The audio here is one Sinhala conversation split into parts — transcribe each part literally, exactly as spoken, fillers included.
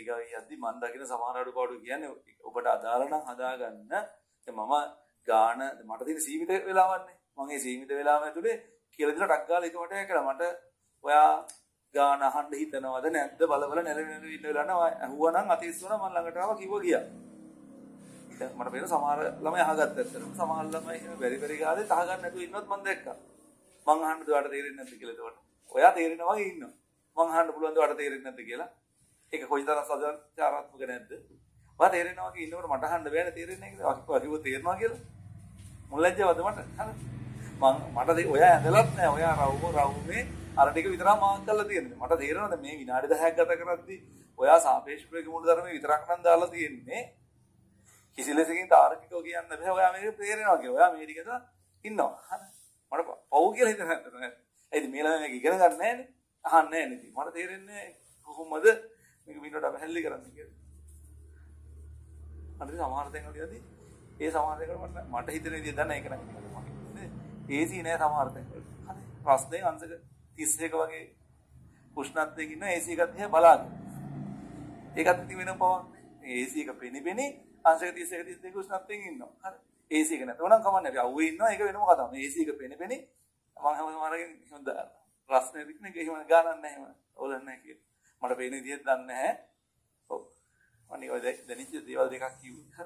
වේදිකාවේ යද්දි මම දකින සමහර අඩුපාඩු කියන්නේ ඔබට අදාළ නම් හදාගන්න. මම ගාන මට තියෙන සීමිත වෙලාවන්නේ. මම ඒ සීමිත වෙලාව ඇතුලේ කියලා දිලා ටක් ගාලා එකමට කියලා මට ඔයා ගාන අහන්න හිතනවද නැද්ද බල බල නැලෙන ඉන්න වෙලාව නම් අහුවනම් අතිස්සුවනම් මම ළඟට ආවා කිව්වා ගියා. දැන් මට පේන සමහර ළමයි අහගත්ත ඇත්තටම සමහර ළමයි එහෙම බැරි බැරි ගාලේ තහගන්න නැතුව ඉන්නවත් මම දැක්කා. මං අහන්නද ඔයාලට තේරෙන්නේ නැද්ද කියලා එතකොට. ඔයා තේරෙනවා වගේ ඉන්නවා. මං අහන්න පුළුවන්ද ඔයාලට තේරෙන්නේ නැද්ද කියලා. ඒක කොයිතරම් සදාචාරාත්මක නැද්ද? ඔයා තේරෙනවා වගේ ඉන්නකොට මට අහන්න බෑනේ තේරෙන්නේ නැහැ කියලා. අකිව තේරෙනවා කියලා. මුල්ලැජ්ජවද මට? හරි. මං මට ඔයා ඇඳලත් නැහැ. ඔයා රවුම රවුමේ අර ටික විතරක් මාක් කරලා තියෙන්නේ. මට තේරෙනවද මේ විනාඩි දහයක් ගත කරද්දී ඔයා සාපේක්ෂ ප්‍රවේග මූල ධර්මයේ විතරක් නම් දාලා තියෙන්නේ. කිසි ලෙසකින් තාර්කිකව කියන්න බෑ. ඔයා මේක තේරෙනවා කියලා. ඔයා මේ ටික ඉන්නවා. හරි. මට පව් කියලා හිතන්න නැහැ. ඒත් මේ ළමයි මේක ඉගෙන ගන්න නැහැ නේ. අහන්නේ නැහැ නේ. මට තේරෙන්නේ කොහොමද මේක වින්නට අපහැල්ලි කරන්නේ කියලා. අනිත් සමහර තැන් වලදී ඒ සමහර දේකට මට මට හිතෙන විදිහ දන්න ඒක නම් මගේ. ඒසි නෑ සමහර තැන් වල. හරි. ප්‍රශ්නේ අංශක තිස් එක වගේ උෂ්ණත්වයක ඉන්න ඒසි එකත් දිහා බලාගෙන. ඒකත් ඉති වෙනම පවක් නේ. ඒසි එක පෙනිපෙනි අංශක තිස් එක තිස් දෙක උෂ්ණත්වයෙන් ඉන්නවා. හරි. ඒසි එක නැතව නම් කමන්නේ නැහැ. අවුවේ ඉන්නවා ඒක වෙනම කතාවක්. මේ ඒසි එක පෙනිපෙනි මම හැම සමහරකින් හොඳ ප්‍රශ්නේ දික්නේ එහෙම ගානක් නැහැ එහෙම. ඕලන්නේ නැහැ කියලා. මට පේන විදිහට දන්නේ නැහැ. ඔව්. අනිත් ඔය දැනිච්ච දේවල් දෙකක් කිව්වා.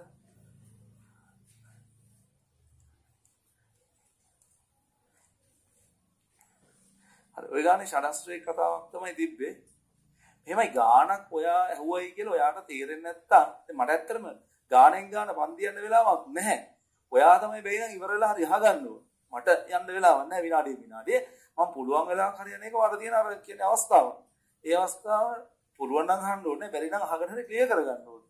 හරි. ඔය ගානේ ෂඩස්ත්‍රයේ කතාවක් තමයි තිබ්බේ. එහෙමයි ගානක් ඔයා ඇහුවයි කියලා ඔයාට තේරෙන්නේ නැත්තම් මට ඇත්තටම ගානෙන් ගාන පන්ති යන වෙලාවක් නැහැ. ඔයා තමයි බැයිනම් ඉවර වෙලා හරි අහගන්න ඕන. මට යන්න වෙලාවක් නැහැ විනාඩිය විනාඩිය. මම පුළුවන් වෙලාවක් හරියන එක වට තියෙන අර කියන්නේ අවස්ථාව. ඒ අවස්ථාව පුළුවන් නම් අහන්න ඕනේ. බැරි නම් අහගෙන හරි ක්ලියර් කරගන්න ඕනේ.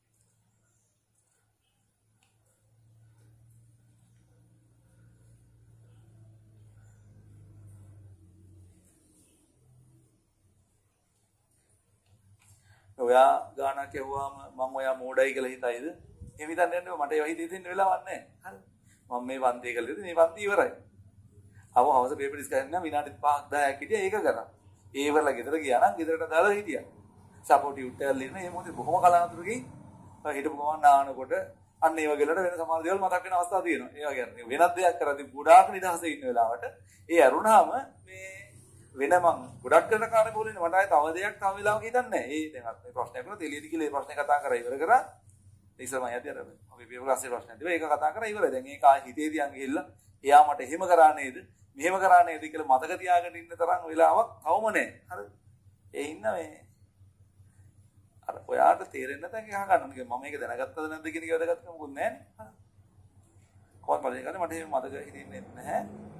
ඔයා ගානක් ඇහුවාම මම ඔයා මෝඩයි කියලා හිතයිද? එහෙම හිතන්න යන්නේ මට ඒ වගේ දෙන්න වෙලාවක් නැහැ. හරි. මම මේ පන්ති කළේද මේ පන්ති ඉවරයි. අවව හවස පේපර් ඩිස්කෂන් නම් විනාඩි පහක් දහයක් හිටියා ඒක කරා. ඒ ඉවරලා ගෙදර ගියා නම් ගෙදරට දාලා හිටියා. සපෝටිව් ටෙල් ඉන්න මේ මොකද බොහොම කලාතුරකින් හිටපු ගමන් නානකොට අන්න ඒ වගේ වලට වෙන සමහර දේවල් මතක් වෙන අවස්ථා තියෙනවා. ඒ වගේ වෙනත් දෙයක් කරද්දී ගොඩාක් නිදහසේ ඉන්න වෙලාවට ඒ අරුණාම මේ වෙන මං ගොඩක් කරන කාර්ය පොලින්නේ මට ආයේ තව දෙයක් තව වෙලාවක හිතන්නේ නැහැ. ඒ දැන් අපි ප්‍රශ්නයක් කරලා තෙලියදි කියලා ඒ ප්‍රශ්නේ කතා කරා ඉවර කරා. ඉස්සරම යද්දී අර අපි පේපර් ක්ලාස්සේ ප්‍රශ්නයක් තිබ්බා ඒක කතා කරා ඉවරයි. දැන් ඒක ආයේ හිතේ තියන් ගිහිල්ලා එයා මට එහෙම කරා නේද? මෙහෙම කරා නේද කියලා මතක තියාගෙන ඉන්න තරම් වෙලාවක් තවම නැහැ. හරි. ඒ ඉන්න මේ අර ඔයාට තේරෙන්නේ නැත්නම් ඒක අහගන්න. මම මේක දැනගත්තද නැද්ද කියන එක වැදගත්කම මොකුත් නැහැ නේ. හරි. කොහොමද බලන්නේ මට එහෙම මතක හිටින්නේ නැහැ.